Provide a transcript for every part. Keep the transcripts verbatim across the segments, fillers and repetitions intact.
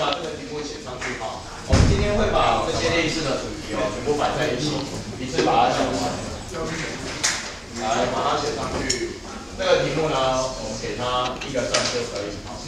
把这个题目写上去哈。我们今天会把这些类似的主题哦全部摆在一起，一次把它讲完。来，把它写上去。这个题目呢，我们给它一个赞就可以。好。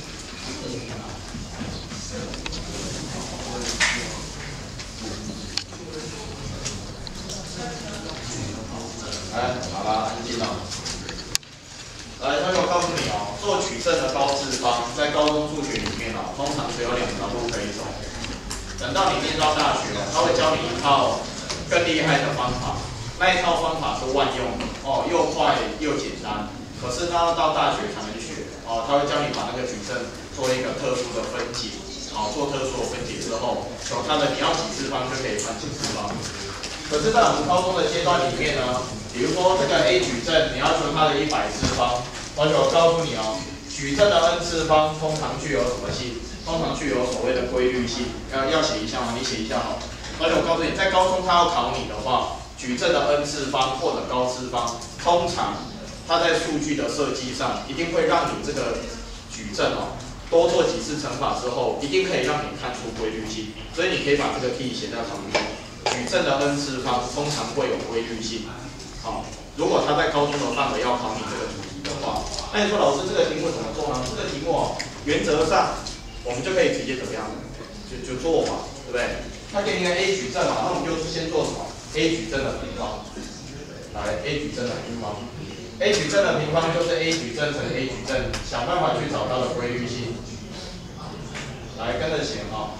来，好啦，安静了。来，同学，我告诉你哦，做矩阵的高次方，在高中数学里面哦，通常只有两条路可以走。等到你念到大学哦，他会教你一套更厉害的方法，那一套方法是万用的哦，又快又简单。可是他要到大学才能学哦，他会教你把那个矩阵做一个特殊的分解，好、哦，做特殊的分解之后，有它的你要几次方就可以算几次方。可是，在我们高中的阶段里面呢，比如说这个 A 矩阵，你要求它的一百次方。同学，我告诉你哦，矩阵的 n 次方通常具有什么性？通常具有所谓的规律性。要要写一下吗？你写一下好。而且我告诉你，在高中他要考你的话，矩阵的 n 次方或者高次方，通常它在数据的设计上，一定会让你这个矩阵哦，多做几次乘法之后，一定可以让你看出规律性。所以你可以把这个 key 写在旁边。矩阵的 n 次方通常会有规律性。好，如果他在高中的范围要考你这个主题的话，那你说老师这个题目怎么做呢？这个题目哦，原则上我们就可以直接怎么样，就就做嘛，对不对？他给你一个 A 矩阵嘛，那我们就先做什么 ？A 矩阵的平方，来 A 矩阵的平方 ，A 矩阵的平方就是 A 矩阵乘 A 矩阵，想办法去找它的规律性。来跟着写哈。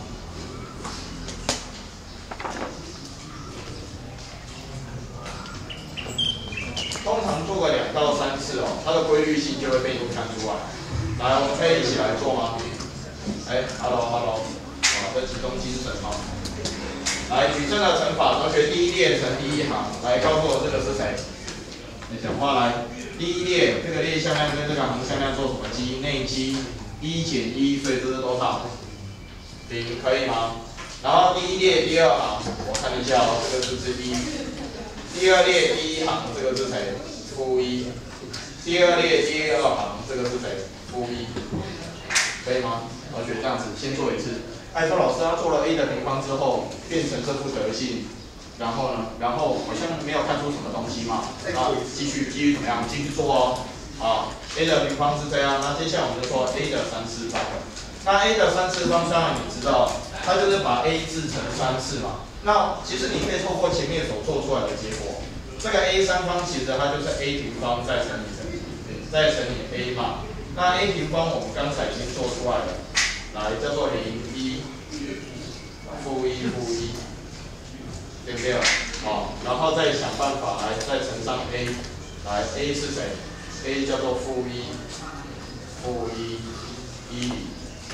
通常做个两到三次哦，它的规律性就会被你看出来。来，我们可以一起来做吗？哎 ，hello hello， 啊，这集中精神哈。来，矩阵的乘法，同学第一列乘第一行，来告诉我这个是谁？你讲话来。第一列这个列向量跟这个行向量做什么积？内积一减一，所以这是多少？零，可以吗？然后第一列第二行，我看一下哦，这个是不是一？第二列第一行这个是谁？负一。第二列第二行这个是谁？负一。可以吗？同学这样子先做一次。艾说老师他做了 a 的平方之后，变成这副德性，然后呢，然后好像没有看出什么东西嘛，然后继续继续怎么样？继续做哦。好 ，a 的平方是这样，那接下来我们就说 a 的三次方。那 a 的三次方当然你知道，它就是把 a 制成三次嘛。那其实你可以透过前面所做出来的结果，这个 a 三方其实它就是 a 平方再乘以乘以再乘以 a 嘛。那 a 平方我们刚才已经做出来了，来叫做零一负一负一，对不对？好，然后再想办法来再乘上 a， 来 a 是谁 ？a 叫做负一负一一零，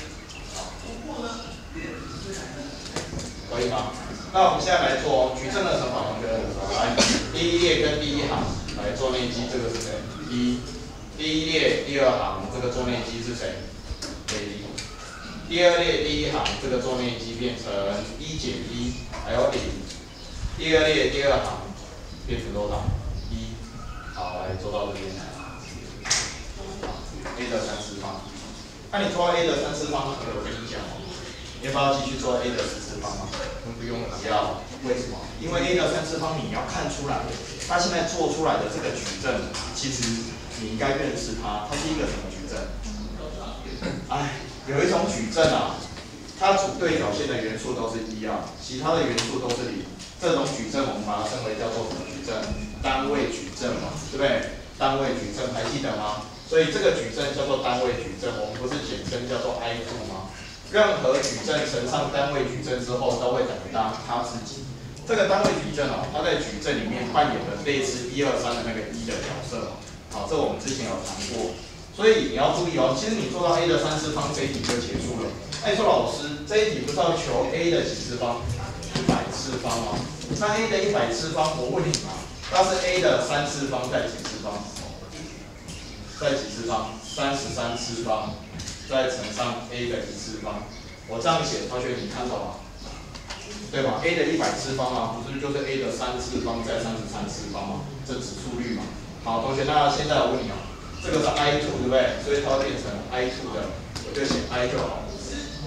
可以吗？那我们现在来做矩阵的乘法，同学，来，第一列跟第一行来做内积，这个是谁？一。第一列第二行这个做内积是谁？ a。第二列第一行这个做内积变成一减一，还有零。第二列第二行变成多少？一。好，来做到这边。a 的三次方。那你做 a 的三次方，我跟你讲哦，你要不要继续做 a 的四次方吗？不用了，不要。为什么？因为 a 的三次方你要看出来，它现在做出来的这个矩阵，其实你应该认识它，它是一个什么矩阵？哎，有一种矩阵啊，它主对角线的元素都是一啊，其他的元素都是零。这种矩阵我们把它称为叫做什么矩阵？单位矩阵嘛，对不对？单位矩阵还记得吗？所以这个矩阵叫做单位矩阵，我们不是简称叫做 I 二 吗？任何矩阵乘上单位矩阵之后，都会等于它它自己。这个单位矩阵哦，它在矩阵里面扮演的类似一二三的那个一的角色。好，这我们之前有谈过。所以你要注意哦，其实你做到 a 的三次方这一题就结束了。那你说老师，这一题不是要求 a 的几次方？一百次方吗？那 a 的一百次方，我问你嘛，它是 a 的三次方再几次方？再几次方？三十三次方，再乘上 a 的一次方。我这样写，同学你看懂吗？对吧 ？a 的一百次方啊，不是就是 a 的三次方再三十三次方吗？这指数律嘛。好，同学，那现在我问你哦，这个是 I 二 对不对？所以它会变成 I 二 的，我就写 I 就好。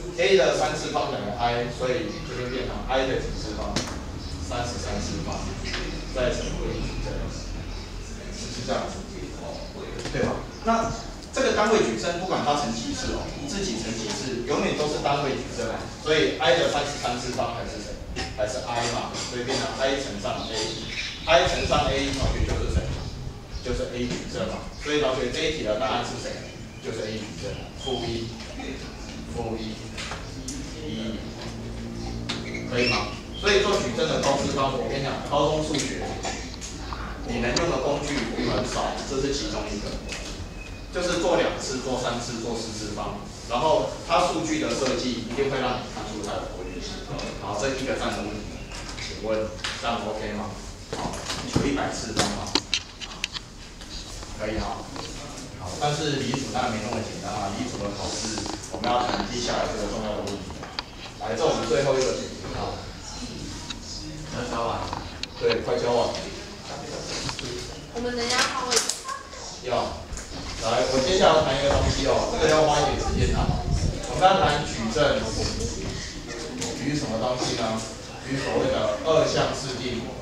a 的三次方等于 i， 所以这边变成 i 的几次方，三十三次方，再乘以矩阵，是这样子，对吧？那这个单位矩阵不管它乘几次哦，自己乘几次，永远都是单位矩阵啊。所以 i 的三十三次方还是谁？还是 i 嘛，所以变成 i 乘上 a，i 乘上 a 同学就是谁？就是 a 矩阵嘛。所以同学这一题的答案是谁？就是 a 矩阵，负一，负一，一，可以吗？所以做矩阵的公式方，我跟你讲，高中数学你能用的工具很少，这是其中一个。就是做两次、做三次、做四次方，然后它数据的设计一定会让你看出它的规律性。好，这一个站的问题，请问这样 OK 吗？好，求一百次方法，可以哈。好，但是理组当然没那么简单啊，理组的考试我们要谈接下来这个重要的问题。来，这我们最后一个题啊，要教完，对，快教完。 我们等一下换位。 要。来，我接下来要谈一个东西哦，这个要花一点时间谈。我们要谈矩阵，举什么东西呢？举所谓的二项式定理。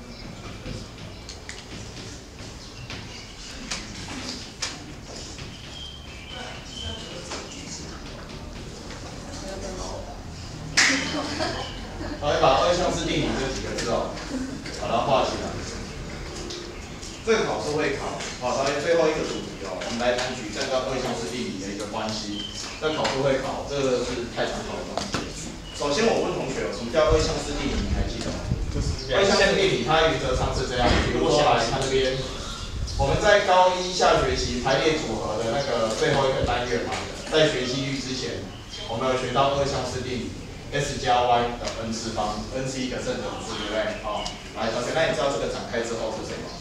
我会把二项式定理这几个字哦，把它画起来。这个考试会考，好，来最后一个主题哦，我们来谈矩阵跟二项式定理的一个关系。这考试会考，这个是太常考的东西。首先我问同学，什么叫二项式定理？你还记得吗？就是二项式定理，它原则上是这样，比如说来看这边，我们在高一下学期排列组合的那个最后一个单元嘛，在学习率之前，我们有学到二项式定理 ，s 加 y 的 n 次方 ，n 是一个正整数，对不对？好，来，同学，那你知道这个展开之后是什么？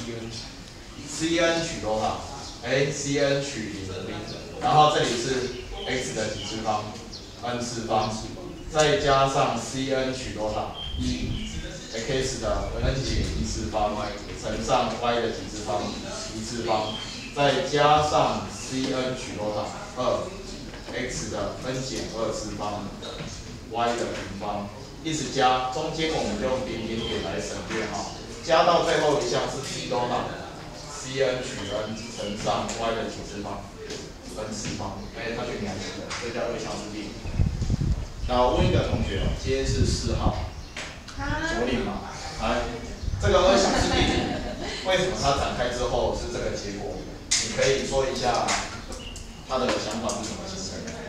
cn 取多少？哎 ，cn 取零，然后这里是 x 的几次方 ？n 次方，再加上 cn 取多少？一 ，x 的 n 减一次方乘上 y 的几次方？一次方，再加上 cn 取多少？二 ，x 的 n 减二次方 y 的平方，一直加，中间我们用点点点来省略哈。 加到最后一项是 c 多少 ？cn 取 n 乘上 y 的几次方 ？n 次方。哎，同学你还记得？这叫二项式定理。那我问一个同学，今天是四号，左领嘛？来，这个二项式定理为什么它展开之后是这个结果？你可以说一下他的想法是什么形成的？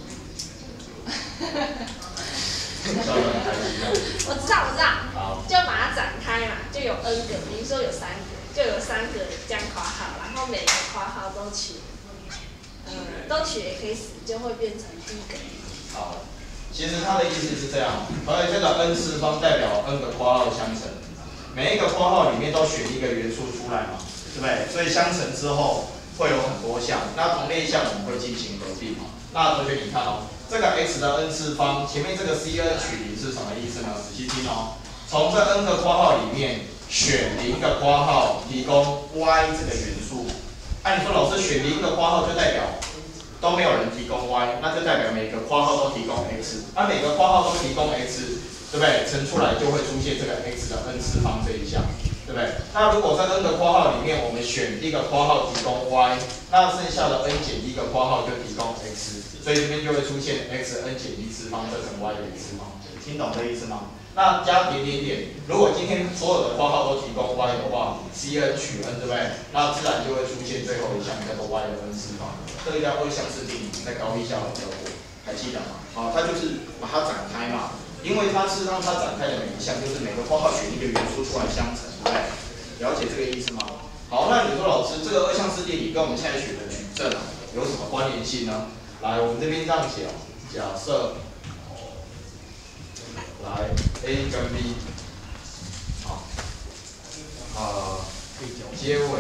笑得很开心。 我知道，我知道。 好。 就把它展开嘛，就有 n 个，比如说有三个，就有三个这样括号，然后每个括号都取，呃，都取 x， 就会变成第一个。 好，其实他的意思是这样，而且这个 n 次方代表 n 个括号相乘，每一个括号里面都选一个元素出来嘛，对不对？所以相乘之后会有很多项，那同类项我们会进行合并嘛。那同学你看哦。 这个 x 的 n 次方，前面这个 cn 取零是什么意思呢？仔细听哦，从这 n 个括号里面选零个括号，提供 y 这个元素。按、啊、你说老师选零个括号就代表都没有人提供 y， 那就代表每个括号都提供 x， 那、啊、每个括号都提供 x， 对不对？乘出来就会出现这个 x 的 n 次方这一项，对不对？那如果在 n 个括号里面我们选一个括号提供 y， 那剩下的 n 减一个括号就提供 x。 所以这边就会出现 x n 减一次方再乘 y 的一次方，听懂这意思吗？那加点点点，如果今天所有的括号都提供 y 的话 ，cn 取 n 对不对？那自然就会出现最后一项叫做 y 的 n 次方，这个叫二项式定理，在高一下有教过，还记得吗？好，它就是把它展开嘛，因为它是让它展开的每一项就是每个括号选一个元素出来相乘，对不对？了解这个意思吗？好，那你说老师，这个二项式定理跟我们现在学的矩阵啊有什么关联性呢？ 来，我们这边这样写哦。假设，来 A 跟 B， 好，呃，皆为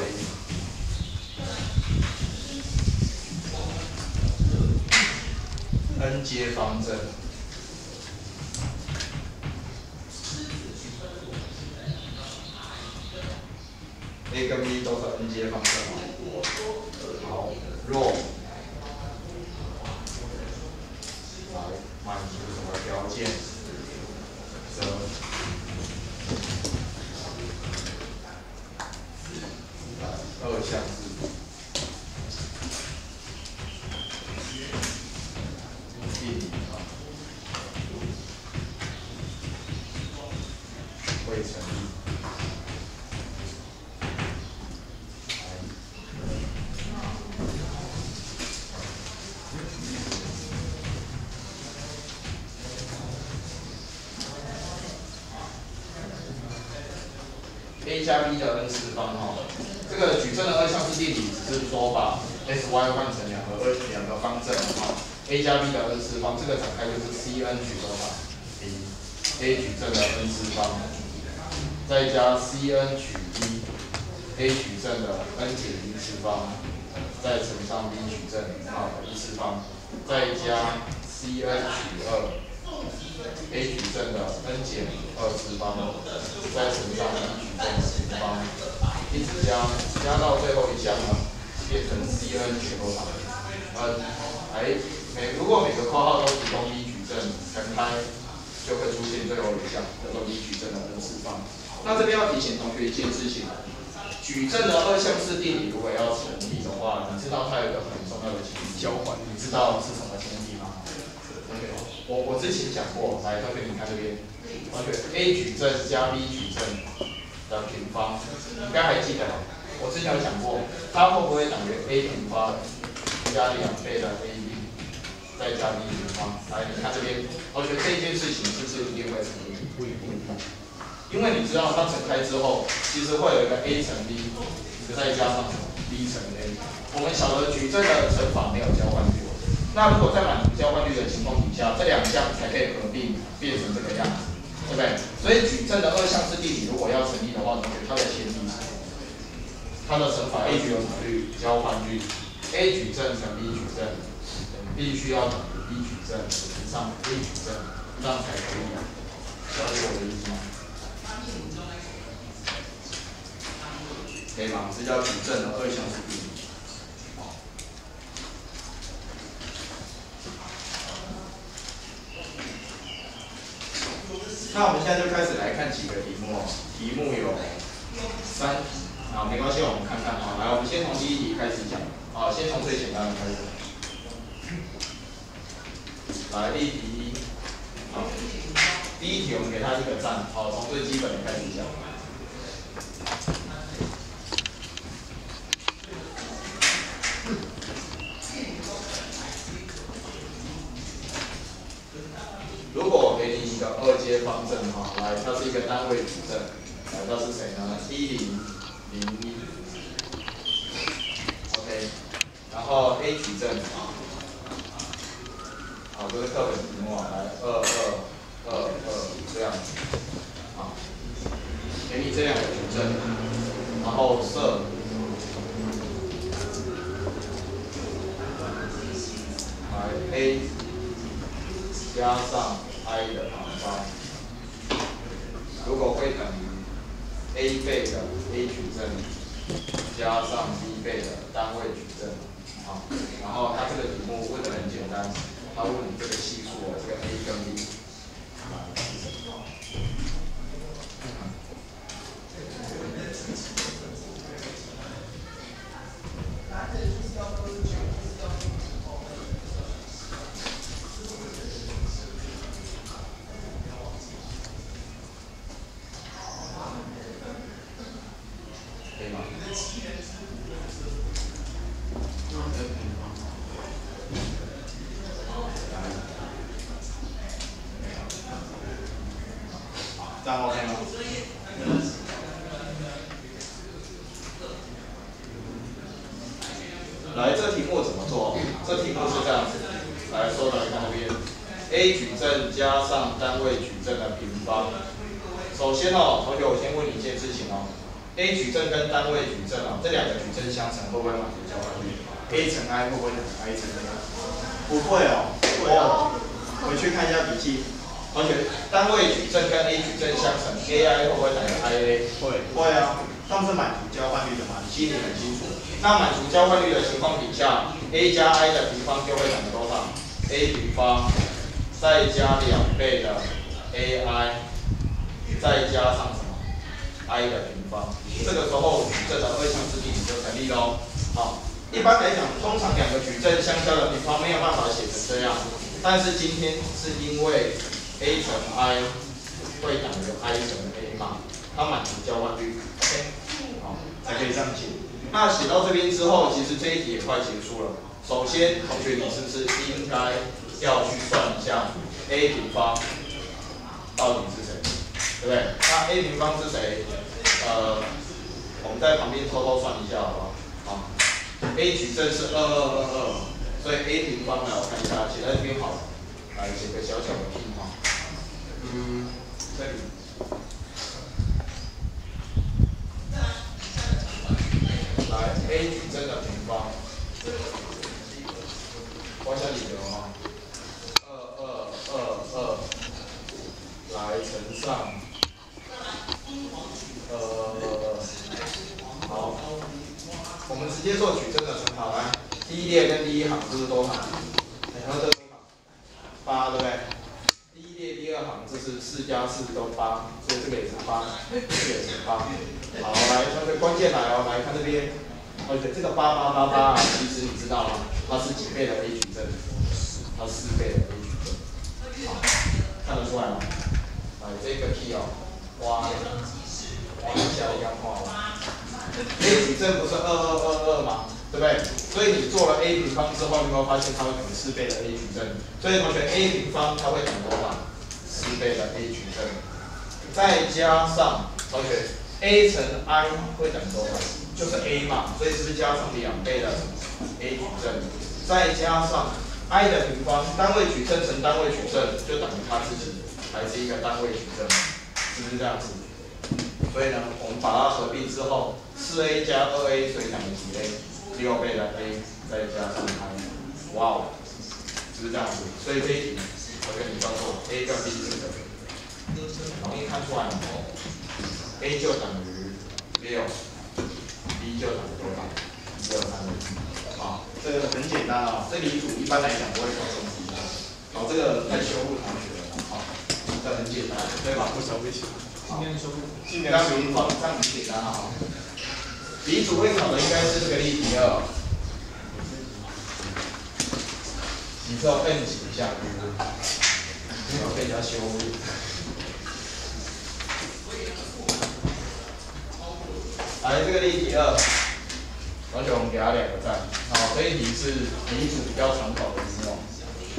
n 阶方阵。A 跟 B 都是 n 阶方阵哦。好，若来出什么条件？则二项式定理啊会成立。 a 加 b 的 n 次方哈，这个矩阵的二项式定理只是说把 s y 换成两个二两个方阵哈 ，a 加 b 的 n 次方，这个展开就是 c n 取多少 b a 矩阵的 n 次方，再加 c n 取一 a 矩阵的 n 减一次方，再乘上 b 矩阵啊一次方，再加 c n 取二 a 矩阵的 n 减二次方，再乘上 b 矩阵的平方，一直加，加到最后一项呢，变成 c n 取多少？呃，哎，每如果每个括号都提供 b 矩阵，乘开就会出现最后一项，叫做 b 矩阵的 n 次方。那这边要提醒同学一件事情，矩阵的二项式定理如果要成立的话，你知道它有一个很重要的前提，交换，你知道是什么前提吗？同学，我我之前讲过，来，同学你看这边，同学 a 矩阵加 b 矩阵的平方，你应该还记得吧？我之前有讲过，它会不会等于 a 平方加两倍的 ab 再加 b 平方？来，你看这边，同学这件事情是不是一定会成立？不一定，因为你知道它乘开之后，其实会有一个 a 乘 b 再加上什么 b 乘 a。我们晓得矩阵的乘法没有交换律。 那如果在满足交换律的情况底下，这两项才可以合并变成这个样子，对不对？所以矩阵的二项式定理如果要成立的话，同学它的前提是，它的乘法 a 矩有什么律？交换律 ，a 矩阵乘 b 矩阵，必须要等于 b 矩阵乘上 a 矩阵，这样才可以。了解我的意思吗？可以吗？这叫矩阵的二项式定理。 那我们现在就开始来看几个题目哦，题目有三题，啊，没关系，我们看看啊。来，我们先从第一题开始讲，啊，先从最简单的开始。来，第一题，好，第一题我们给它一个赞，好，从最基本的开始讲。如果我给你一个二阶方阵哈，来，它是一个单位矩阵，来，它是谁呢？一零零一 ，OK， 然后 A 矩阵，好，这是课本题目啊，来，二二二二这样子，好，给你这两个矩阵，然后设，来 A 加上 i 的旁方，如果会等于 a 倍的 a 矩阵加上 b 倍的单位矩阵，好，然后它这个题目问的很简单，它问你这个系数哦，这个 a 跟 b， 可以吗？这样 OK 吗？来，这题目怎么做？这题目是这样子，来，说到你看这边 ，a 矩阵加上单位矩阵的平方。首先哦，同学，我先问你一件事情哦。A 矩阵跟单位矩阵啊，这两个矩阵相乘会不会满足交换律 ？A 乘 i 会不会等于 i 乘 a？ 不会哦，不会哦。回去看一下笔记。同学，单位矩阵跟 A 矩阵相乘 ，A I 会不会等于 I A？ 会，会啊。他们是满足交换律的嘛，你心里很清楚。那满足交换律的情况底下 ，A 加 i 的平方就会等于多少 ？A 平方再加两倍的 A I， 再加上什么 I 的平方，这个时候矩阵的二项式定理就成立喽。好，一般来讲，通常两个矩阵相交的平方没有办法写成这样，但是今天是因为 A 乘 I 会等于 I 乘 A 嘛，它满足交换律 ，OK， 好，才可以这样写。那写到这边之后，其实这一题也快结束了。首先，同学你是不是应该要去算一下 A 平方到底是谁，对不对？那 A 平方是谁？呃，我们在旁边偷偷算一下，好不好？好 ，A 矩阵是二二二二，所以 A 平方呢，我看一下，写在这边好了，来写个小小的拼哈。嗯，这里。来 ，A 矩阵的平方，画下理由哈，二二二二，来乘上，呃，好，我们直接做矩阵的乘法，来，第一列跟第一行是不是多少？然后这多少？八，对不对？第一列、第二行这是四加四都八，所以这个也是八，这个也是八。好，来，同学关键来哦，来看这边，同学这个八八八八啊，其实你知道吗？它是几倍的 A 矩阵？它四倍的 A 矩阵。好，看得出来吗？来，这个 key 哦，哇，往下一样画哦。A 矩阵不是二二二二吗？对不对？所以你做了 A 平方之后，你会发现它会等于四倍的 A 矩阵。所以同学 A 平方它会等于多少？四倍的 A 矩阵，再加上同学 A 乘 I 会等于多少？就是 A 嘛，所以是不是加上两倍的 A 矩阵？再加上 I 的平方，单位矩阵乘单位矩阵就等于它自己，还是一个单位矩阵，是不是这样子？所以呢，我们把它合并之后，四 A 加二 A 所以等于几 A？ 六倍的 A 再加上 I， 哇哦，是不是这样子？所以这一题我跟你告诉我 A 跟 B 是等于，容易看出来吗 ？A 就等于六 ，B 就等于多少？一二三六。啊，这个很简单啊，这里组一般来讲不会考这种题。好，这个太羞辱同学了啊，这很简单，对吧？ 不收不行。尽量收，尽量收。这样很简单啊。理组会考的应该是这个例题二，你知道 N 几项，不要被人家羞辱。来，这个例题二，而且我们给他两个赞。好，这一题是理组比较常考的题目。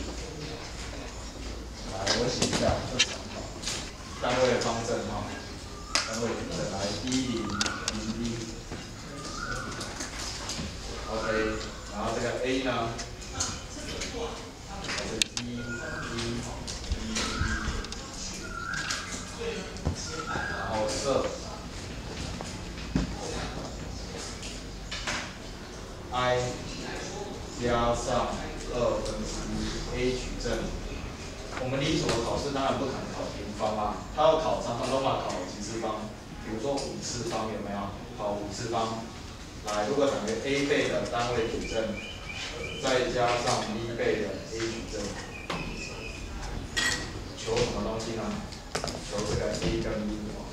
来，我写一下，这常考。单位方正哈，单位矩阵来一零零一。OK， 然后这个 A 呢，它是一、一、一、一，然后设 I 加上二分之一 A 矩阵。我们理组的考试当然不可能考平方啊，它要考常常都嘛考几次方，比如说五次方有没有？考五次方。来，如果等于 A 倍的单位矩阵，再加上 B 倍的 A 矩阵，求什么东西呢？求这个 A 跟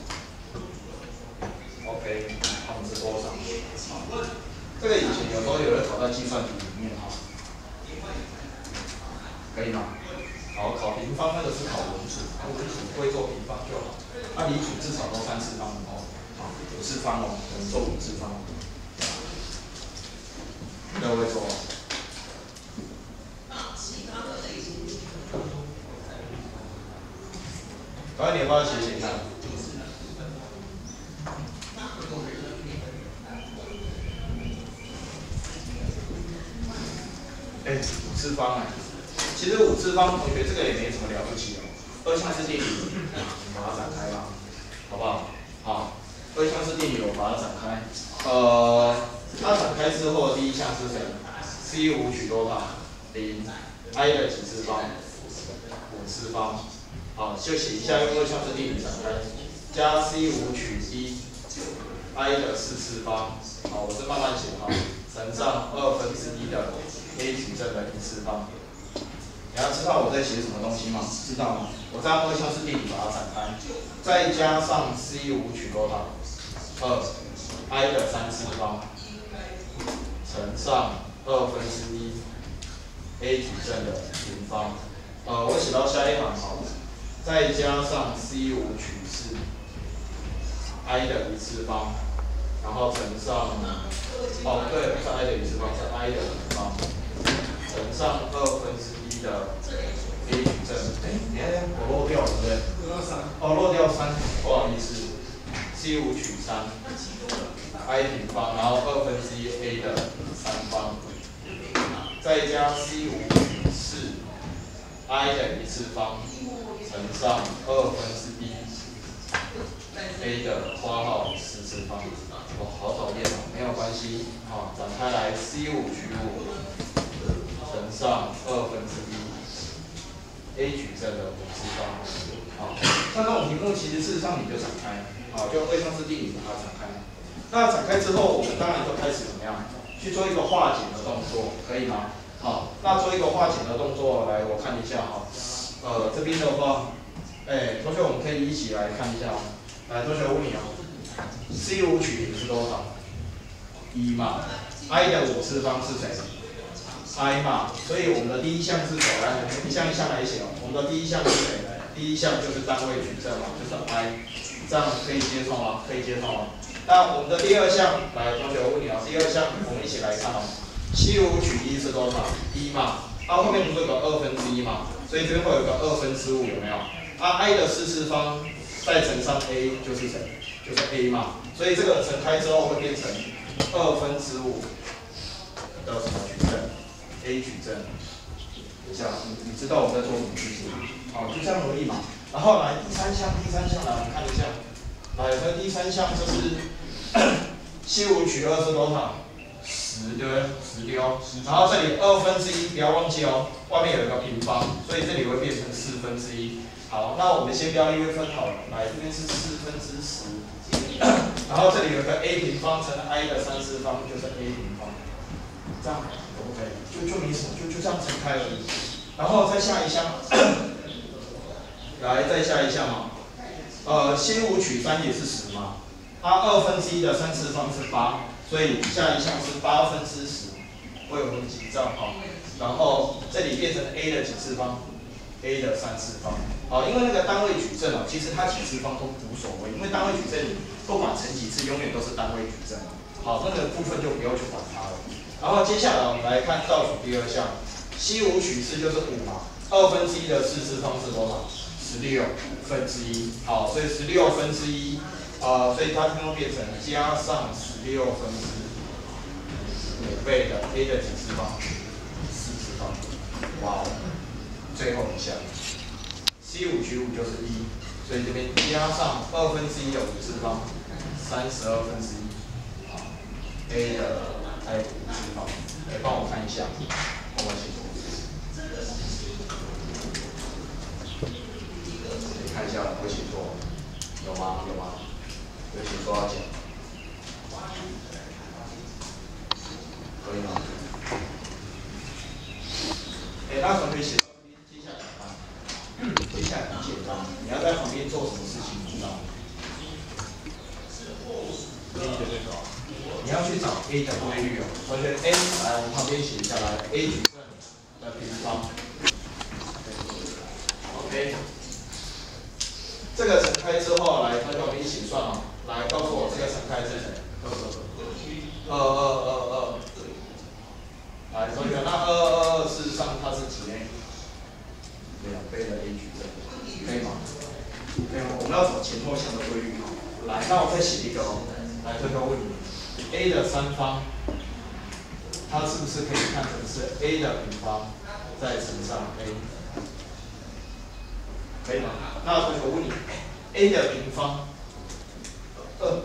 B。OK， 它们是多少？好，这个以前有时候有人考在计算题里面哈，可以吗？好，考平方那个是考文组，考文组会做平方就好。那理组至少都三次方哦，好，五次方哦，我们做五次方。各位做。导演，你要不要写写看？哎、欸，五次方哎、欸，其实五次方同学这个也没什么了不起哦。二项式定理，你把它展开吧，好不好？好，二项式定理我把它展开。呃。它展开之后，第一项是谁 ？C 五取多少？零。I 的几次方？五次方。好，就写一下用二项式定理展开。加 C 五取一 ，I 的四次方。好，我是慢慢写哈。乘上二分之一的 A 矩阵的一次方。 你要知道我在写什么东西吗？知道吗？我这样二项式定理把它展开，再加上 C 五取多少？二 i 的三次方乘上二分之一 a 矩阵的平方。呃，我写到下一行好了，再加上 C 五取四 i 的一次方，然后乘上，哦对，不是 i 的一次方，是 i 的平方，乘上二分之一的 a 矩阵。哎，你看我漏掉了，对不对？哦，漏掉三，不好意思 ，C 五取三 i 平方，然后二分之一 a 的三方，再加 C 五取四 i 的一次方乘上二分之一 a 的括号四次方。哦，好讨厌哦，没有关系，好、哦，展开来 C 五取五乘上二分之一 a 矩阵的五次方。好、哦，像这种题目其实事实上你就展开，好、哦，就二项式定理把它展开。那展开之后，我们当然就开始怎么样去做一个化简的动作，可以吗？好，那做一个化简的动作，来我看一下哈，呃，这边的话，哎，同学我们可以一起来看一下哦。来，同学我问你哦 ，C 五取零是多少？一嘛 ，i 的五次方是谁 ？i 嘛，所以我们的第一项是谁？来，我们一项一项来写哦。我们的第一项是谁？第一项就是单位矩阵嘛，就是 i， 这样可以接受吗？可以接受吗？那我们的第二项，来，同学我问你哦，第二项我们一起来看哦。C 五取一是多少？一嘛，啊后面不是有个二分之一嘛，所以这边会有个二分之五，有没有？啊 i 的四次方再乘上 a 就是谁？就是 a 嘛，所以这个乘开之后会变成二分之五的什么矩阵 ？a 矩阵。等一下，你你知道我在做什么事情吗？好，就这样而已嘛。然后来第三项，第三项来我们看一下，来，这第三项就是 C 五取二是多少？十对不对？十丢。然后这里二分之一，不要忘记哦，外面有一个平方，所以这里会变成四分之一。好，那我们先不要一约分好了，来这边是四分之十，然后这里有个 a 平方乘 i 的三次方就是 a 平方，这样可不可以？就就没什么，就就这样乘开而已。然后再下一项，来再下一项嘛，呃 ，C 五取三也是十嘛，它二分之一的三次方是八。所以下一项是八分之十，会有我们几账哈？然后这里变成 a 的几次方 ？a 的三次方。好，因为那个单位矩阵啊，其实它几次方都无所谓，因为单位矩阵不管乘几次，永远都是单位矩阵。好，那个部分就不要去管它了。然后接下来我们来看倒数第二项 ，C 五取四就是五嘛，二分之一的四次方是多少？十六分之一。好，所以十六分之一。呃，所以它最后变成加上十六分之五倍的 a 的几次方？四次方。哇，最后一项 ，C 五取五就是一，所以这边加上二分之一的五次方，三十二分之一。好 ，a 的 i 五次方，来帮我看一下，我们写错。你看一下我写错，有吗？有吗？有写多少钱？可以吗？哎，那同学写到这边，接下来啊，接下来很简单，你要在旁边做什么事情，你知道吗？你要去找 a 的规律哦。同学 a 来，我们旁边写下来 ，a 矩阵的平方。OK。这个乘开之后，来，同学我们一起算哦。来，告诉我这个乘开是谁？二二二二。来，同学，那二二二事实上它是几 a？ 两倍的 a 矩阵，可以吗？可以吗？我们要找前后项的规律。来，那我再写一个哦。来，同学问你 ，a 的三方，它是不是可以看成是 a 的平方再乘上 a？ 可以吗？那同学我问你 ，a 的平方。二，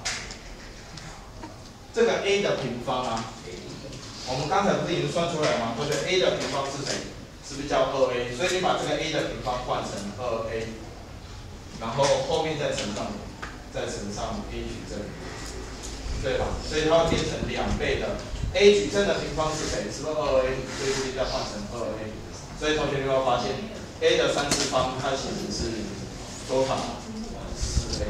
这个 a 的平方啊，我们刚才不是已经算出来吗？同学 a 的平方是谁？是不是叫二 a？ 所以你把这个 a 的平方换成二 a， 然后后面再乘上，再乘上 a 矩阵，对吧？所以它会变成两倍的 a 矩阵的平方是谁？是不是二 a？ 所以这边再换成二 a， 这所以同学你有没有发现 a 的三次方它其实是多少？四 a。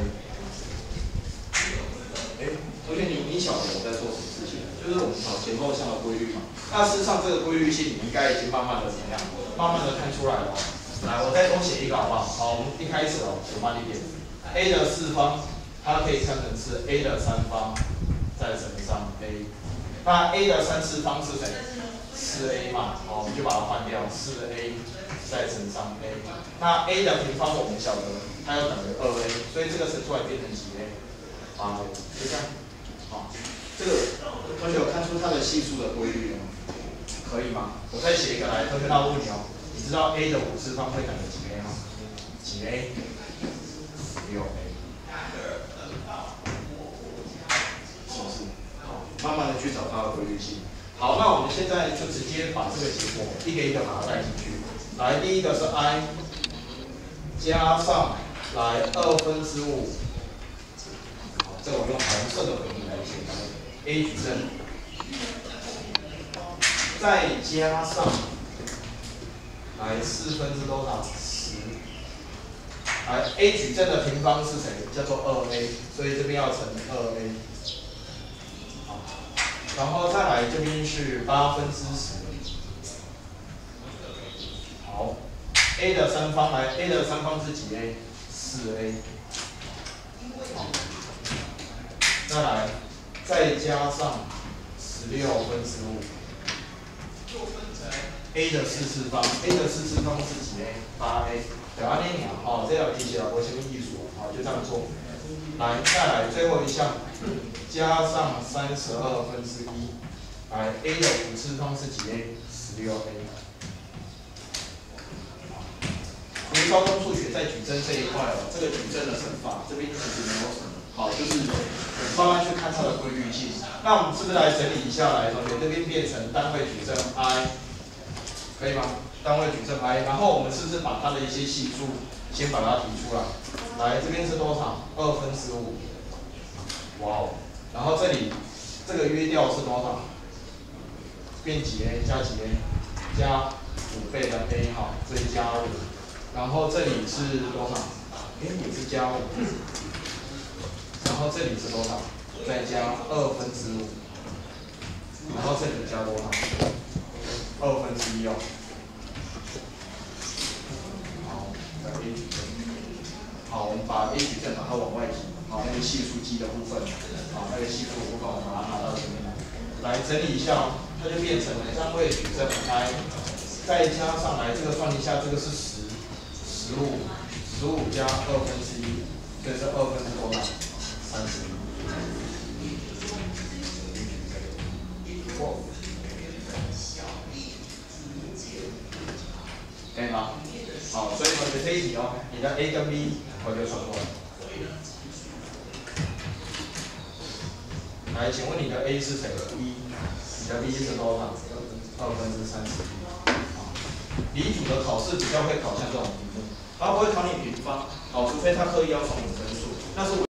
哎，同学你你晓得我在做什么事情？就是我们找前后项的规律嘛。那事实上这个规律性你应该已经慢慢的怎么样？慢慢的看出来了。来，我再多写一个好不好？好，我们一开始哦，写慢一点。a 的四方，它可以看成是 a 的三方再乘上 a。那 a 的三次方是谁？四 a 嘛，好，我们就把它换掉，四 a 再乘上 a。那 a 的平方我们晓得它要等于二 a， 所以这个乘出来变成几 a？ 八 a， 就这样。好，这个同学有看出它的系数的规律了吗？可以吗？我再写一个来，同学那我问你哦，你知道 a 的五次方会等于几 a 吗？几 a？ 六 a。是不是？好，慢慢的去找它的规律性。好，那我们现在就直接把这个结果一个一个把它带进去。来，第一个是 i 加上来二分之五。好，这个我用红色的笔来写 a 矩阵，再加上来四分之多少？十。来 a 矩阵的平方是谁？叫做二 a， 所以这边要乘二 a。好，然后再来这边是八分之十。好 ，a 的三方来 ，a 的三方是几 a？ 四 a。好，再来再加上十六分之五。a 的四次方 ，a 的四次方是几 a？ 八 a。对啊，那年哦，这条题写了我前面艺术，好，就这样做。来，再来最后一项，加上三十二分之一。来 ，a 的五次方是几 a？ 十六 a。其实高中数学在矩阵这一块哦，这个矩阵的乘法这边其实没有什么，好，就是慢慢去看它的规律性。那我们是不是来整理一下来？同学这边变成单位矩阵 i， 可以吗？单位矩阵 i， 然后我们是不是把它的一些系数先把它提出来？来，这边是多少？二分之五。哇哦！然后这里这个约掉是多少？变几 a？ 加几 a？ 加五倍的 a 哈，所以加五。然后这里是多少？哎，也是加五。然后这里是多少？再加二分之五。然后这里加多少？二分之一哦。好，来 a 矩阵。好，我们把 a 矩阵把它往外提。好，那个系数积的部分，好，那个系数的部分我们把它拿到这边来。来整理一下，它就变成单位矩阵 i， 再加上来这个算一下，这个是十，十五，十五加二分之一，所以是二分之多少？三十一。可以吗？好，所以同学这一题哦，你的 a 跟 b 我就算过了。来，请问你的 a 是谁？一，你的 b 是多少？二分之三十一。理组的考试比较会考像这种题目，它不会考你平方，好，除非他刻意要送你分数，那是。